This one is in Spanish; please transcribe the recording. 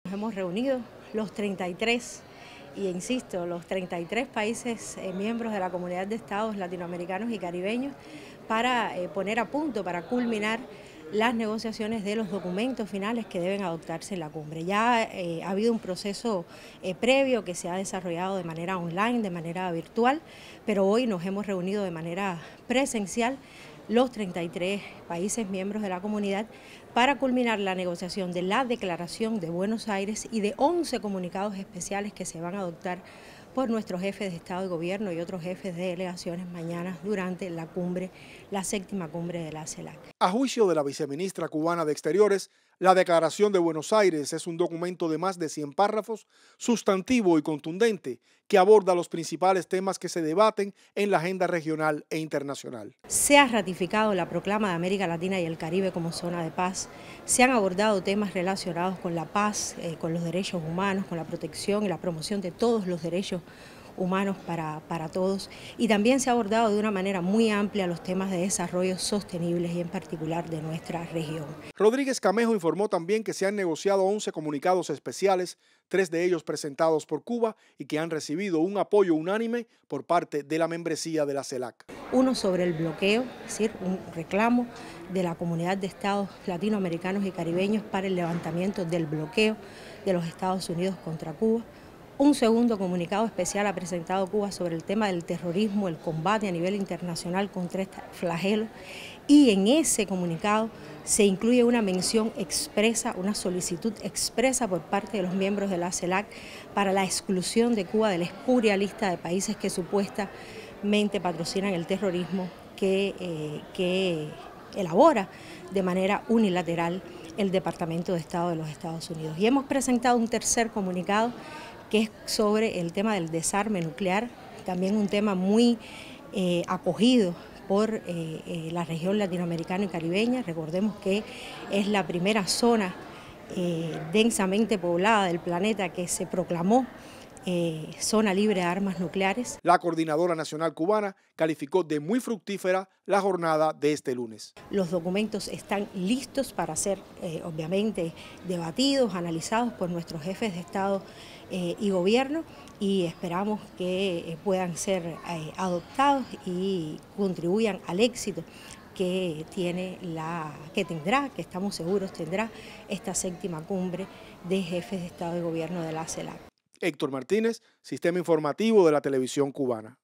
Nos hemos reunido los 33, y insisto, los 33 países miembros de la Comunidad de Estados Latinoamericanos y Caribeños para poner a punto, para culminar las negociaciones de los documentos finales que deben adoptarse en la cumbre. Ya ha habido un proceso previo que se ha desarrollado de manera online, de manera virtual, pero hoy nos hemos reunido de manera presencial los 33 países miembros de la comunidad para culminar la negociación de la Declaración de Buenos Aires y de 11 comunicados especiales que se van a adoptar por nuestros jefes de Estado y Gobierno y otros jefes de delegaciones mañana durante la cumbre, la 7ª cumbre de la CELAC. A juicio de la viceministra cubana de Exteriores, la Declaración de Buenos Aires es un documento de más de 100 párrafos, sustantivo y contundente, que aborda los principales temas que se debaten en la agenda regional e internacional. Se ha ratificado la proclama de América Latina y el Caribe como zona de paz. Se han abordado temas relacionados con la paz, con los derechos humanos, con la protección y la promoción de todos los derechos humanos para todos, y también se ha abordado de una manera muy amplia los temas de desarrollo sostenibles y en particular de nuestra región. Rodríguez Camejo informó también que se han negociado 11 comunicados especiales, 3 de ellos presentados por Cuba y que han recibido un apoyo unánime por parte de la membresía de la CELAC. Uno sobre el bloqueo, es decir, un reclamo de la Comunidad de Estados Latinoamericanos y Caribeños para el levantamiento del bloqueo de los Estados Unidos contra Cuba. Un segundo comunicado especial ha presentado Cuba sobre el tema del terrorismo, el combate a nivel internacional contra este flagelo, y en ese comunicado se incluye una mención expresa, una solicitud expresa por parte de los miembros de la CELAC para la exclusión de Cuba de la espuria lista de países que supuestamente patrocinan el terrorismo que elabora de manera unilateral el Departamento de Estado de los Estados Unidos. Y hemos presentado un tercer comunicado que es sobre el tema del desarme nuclear, también un tema muy acogido por la región latinoamericana y caribeña. Recordemos que es la primera zona densamente poblada del planeta que se proclamó zona libre de armas nucleares. La Coordinadora Nacional Cubana calificó de muy fructífera la jornada de este lunes. Los documentos están listos para ser, obviamente, debatidos, analizados por nuestros jefes de Estado y Gobierno, y esperamos que puedan ser adoptados y contribuyan al éxito que tendrá, que estamos seguros tendrá esta 7ª cumbre de jefes de Estado y Gobierno de la CELAC. Héctor Martínez, Sistema Informativo de la Televisión Cubana.